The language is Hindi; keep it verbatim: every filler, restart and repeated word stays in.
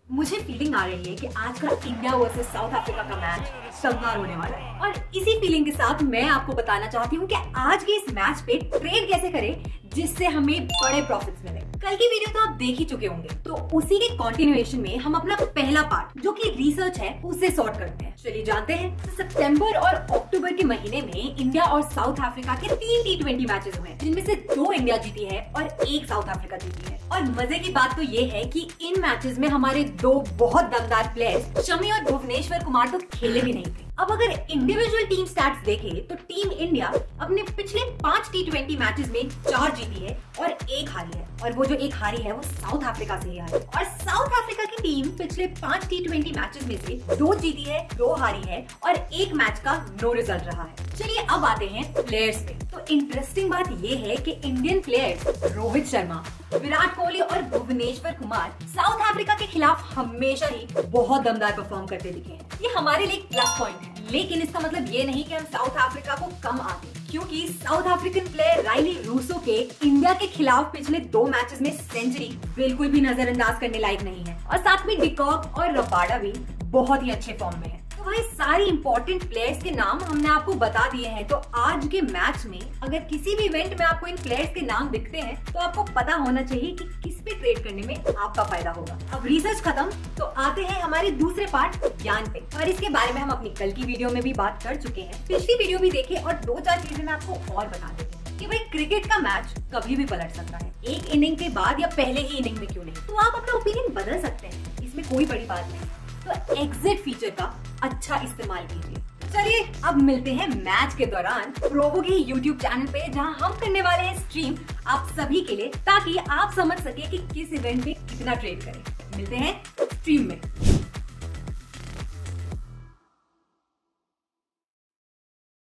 मुझे फीलिंग आ रही है कि आज का इंडिया वर्सेस साउथ अफ्रीका का मैच शानदार होने वाला है और इसी फीलिंग के साथ मैं आपको बताना चाहती हूँ कि आज के इस मैच पे ट्रेड कैसे करें जिससे हमें बड़े प्रॉफिट्स मिले। कल की वीडियो तो आप देख ही चुके होंगे, तो उसी के कंटिन्यूएशन में हम अपना पहला पार्ट जो कि रिसर्च है उसे सॉर्ट करते हैं। चलिए जानते हैं। तो सितंबर और अक्टूबर के महीने में इंडिया और साउथ अफ्रीका के तीन टी ट्वेंटी मैचेस हुए, जिनमें से दो इंडिया जीती है और एक साउथ अफ्रीका जीती है। और मजे की बात तो ये है कि इन मैचेस में हमारे दो बहुत दमदार प्लेयर्स शमी और भुवनेश्वर कुमार तो खेले भी नहीं थे। अब अगर इंडिविजुअल टीम स्टैट्स देखें तो टीम इंडिया अपने पिछले पांच टी ट्वेंटी मैचेस में चार जीती है और एक हारी है, और वो जो एक हारी है वो साउथ अफ्रीका से ही हारी। और साउथ अफ्रीका की टीम पिछले पांच टी ट्वेंटी मैचेस में से दो जीती है, दो हारी है और एक मैच का नो रिजल्ट रहा है। चलिए अब आते हैं प्लेयर्स पे। तो इंटरेस्टिंग बात ये है कि इंडियन प्लेयर्स रोहित शर्मा, विराट कोहली और भुवनेश्वर कुमार साउथ अफ्रीका के खिलाफ हमेशा ही बहुत दमदार परफॉर्म करते दिखे हैं। ये हमारे लिए प्लस पॉइंट है, लेकिन इसका मतलब ये नहीं कि हम साउथ अफ्रीका को कम आते, क्योंकि South African player Rilee Rossouw के इंडिया के खिलाफ पिछले दो मैचेस में सेंचुरी बिल्कुल भी नजरअंदाज करने लायक नहीं है। और साथ में डिकॉक और रबाडा भी बहुत ही अच्छे फॉर्म में है। तो भाई सारी इंपॉर्टेंट प्लेयर्स के नाम हमने आपको बता दिए हैं। तो आज के मैच में अगर किसी भी इवेंट में आपको इन प्लेयर्स के नाम दिखते हैं तो आपको पता होना चाहिए कि किस पे ट्रेड करने में आपका फायदा होगा। अब रिसर्च खत्म, तो आते हैं हमारे दूसरे पार्ट ज्ञान पे, और इसके बारे में हम अपनी कल की वीडियो में भी बात कर चुके हैं। पिछली वीडियो भी देखे और दो चार चीजें मैं आपको और बता देती हूँ कि भाई क्रिकेट का मैच कभी भी पलट सकता है, एक इनिंग के बाद या पहले ही इनिंग में क्यों नहीं। तो आप अपना ओपिनियन बदल सकते हैं, इसमें कोई बड़ी बात नहीं। तो एग्जिट फीचर का अच्छा इस्तेमाल कीजिए। चलिए अब मिलते हैं मैच के दौरान प्रोबो के यूट्यूब चैनल पे, जहां हम करने वाले हैं स्ट्रीम आप सभी के लिए, ताकि आप समझ सके कि किस इवेंट में कितना ट्रेड करें। मिलते हैं स्ट्रीम में।